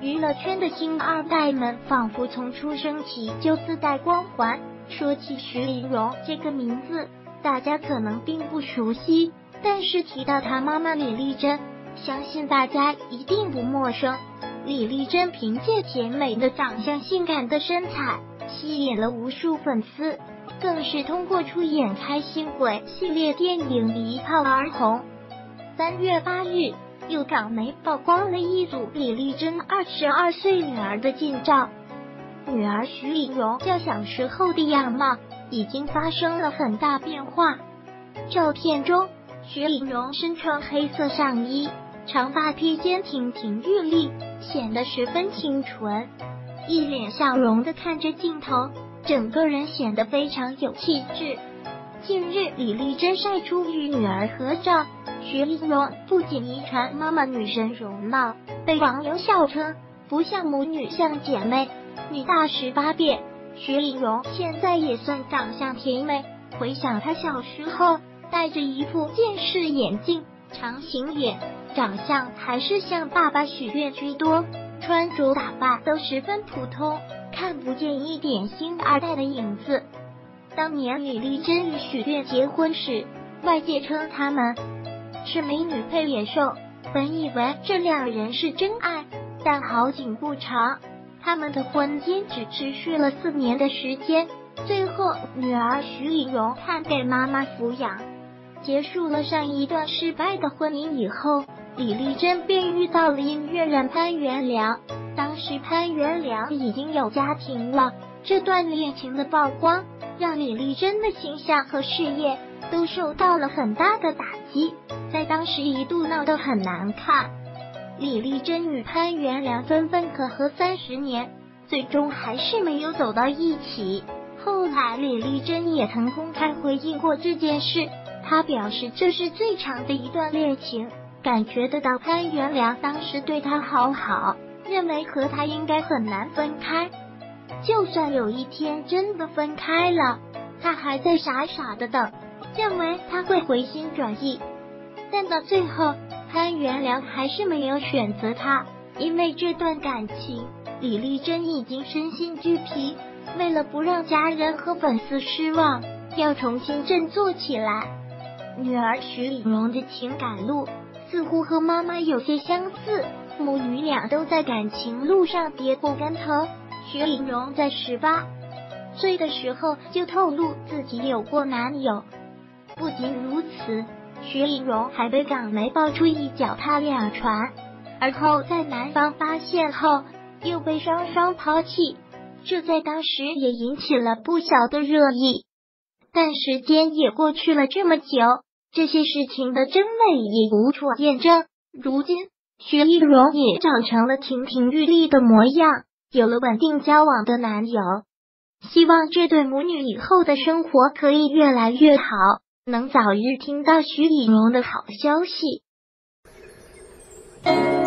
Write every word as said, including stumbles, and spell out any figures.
娱乐圈的星二代们仿佛从出生起就自带光环。说起徐丽蓉这个名字，大家可能并不熟悉，但是提到她妈妈李丽珍，相信大家一定不陌生。李丽珍凭借甜美的长相、性感的身材，吸引了无数粉丝，更是通过出演《开心鬼》系列电影一炮而红。三月八日，有港媒曝光了一组李丽珍二十二岁女儿的近照。女儿徐丽蓉较小时候的样貌已经发生了很大变化。照片中，徐丽蓉身穿黑色上衣，长发披肩亭亭玉立，显得十分清纯，一脸笑容的看着镜头，整个人显得非常有气质。近日，李丽珍晒出与女儿合照，徐丽蓉不仅遗传妈妈女神容貌，被网友笑称不像母女像姐妹。女大十八变，徐丽蓉现在也算长相甜美。回想她小时候，戴着一副近视眼镜，长形眼，长相还是向爸爸许愿居多，穿着打扮都十分普通，看不见一点星二代的影子。当年李丽珍与许愿结婚时，外界称他们是美女配野兽，本以为这两人是真爱，但好景不长，他们的婚姻只持续了四年的时间，最后女儿徐丽蓉判给妈妈抚养。结束了上一段失败的婚姻以后，李丽珍便遇到了音乐人潘元良，当时潘元良已经有家庭了，这段恋情的曝光让李丽珍的形象和事业都受到了很大的打击，在当时一度闹得很难看。李丽珍与潘元良分分合合三十年，最终还是没有走到一起。后来李丽珍也曾公开回应过这件事，她表示这是最长的一段恋情，感觉得到潘元良当时对她好好，认为和她应该很难分开。就算有一天真的分开了，她还在傻傻的等，认为他会回心转意。但到最后，潘元良还是没有选择他，因为这段感情，李丽珍已经身心俱疲，为了不让家人和粉丝失望，要重新振作起来。女儿徐丽蓉的情感路似乎和妈妈有些相似，母女俩都在感情路上跌过跟头。徐丽蓉在十八岁的时候就透露自己有过男友，不仅如此，徐丽蓉还被港媒爆出一脚踏两船，而后在男方发现后又被双双抛弃，这在当时也引起了不小的热议。但时间也过去了这么久，这些事情的真伪也无处验证。如今徐丽蓉也长成了亭亭玉立的模样，有了稳定交往的男友，希望这对母女以后的生活可以越来越好，能早日听到徐丽蓉的好消息。